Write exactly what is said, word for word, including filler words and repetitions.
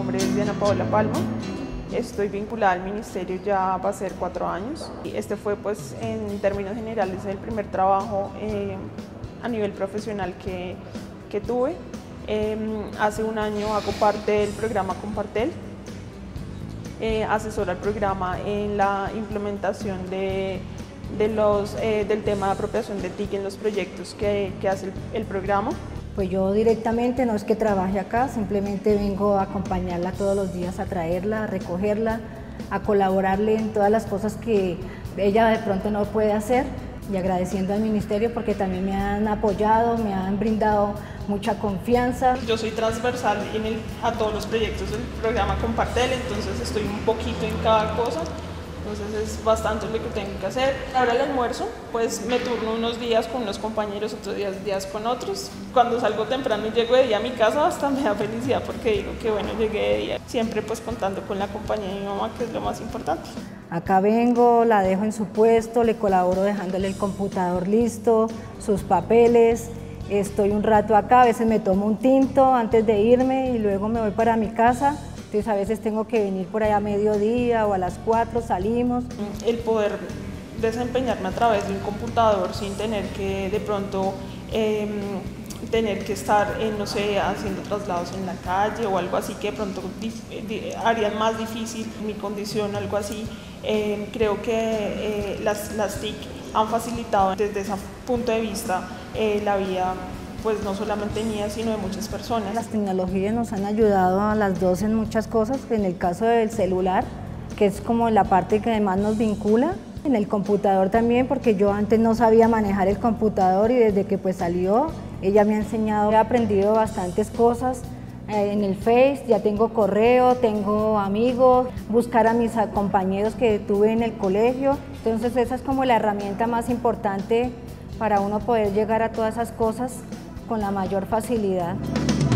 nombre es Diana Paola Palma. Estoy vinculada al ministerio ya va a ser cuatro años. Este fue, pues, en términos generales, el primer trabajo eh, a nivel profesional que, que tuve. Eh, hace un año hago parte del programa Compartel. Eh, asesora el programa en la implementación de, de los, eh, del tema de apropiación de T I C en los proyectos que, que hace el, el programa. Pues yo directamente no es que trabaje acá, simplemente vengo a acompañarla todos los días, a traerla, a recogerla, a colaborarle en todas las cosas que ella de pronto no puede hacer, y agradeciendo al ministerio porque también me han apoyado, me han brindado mucha confianza. Yo soy transversal en el, a todos los proyectos del programa Compartel, entonces estoy un poquito en cada cosa. Entonces es bastante lo que tengo que hacer. Ahora el almuerzo, pues me turno unos días con unos compañeros, otros días, días con otros. Cuando salgo temprano y llego de día a mi casa, hasta me da felicidad porque digo que bueno, llegué de día. Siempre pues contando con la compañía de mi mamá, que es lo más importante. Acá vengo, la dejo en su puesto, le colaboro dejándole el computador listo, sus papeles. Estoy un rato acá, a veces me tomo un tinto antes de irme y luego me voy para mi casa. Entonces a veces tengo que venir por allá a mediodía o a las cuatro, salimos. El poder desempeñarme a través de un computador sin tener que de pronto eh, tener que estar, eh, no sé, haciendo traslados en la calle o algo así que de pronto harían más difícil mi condición, algo así. Eh, creo que eh, las, las T I C han facilitado desde ese punto de vista eh, la vida, pues no solamente mía, sino de muchas personas. Las tecnologías nos han ayudado a las dos en muchas cosas, en el caso del celular, que es como la parte que además nos vincula, en el computador también, porque yo antes no sabía manejar el computador y desde que pues salió, ella me ha enseñado, he aprendido bastantes cosas. En el Face ya tengo correo, tengo amigos, buscar a mis compañeros que tuve en el colegio, entonces esa es como la herramienta más importante para uno poder llegar a todas esas cosas con la mayor facilidad.